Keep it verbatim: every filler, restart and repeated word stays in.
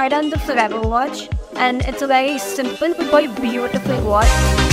tried on the Forever watch, and it's a very simple but beautiful watch.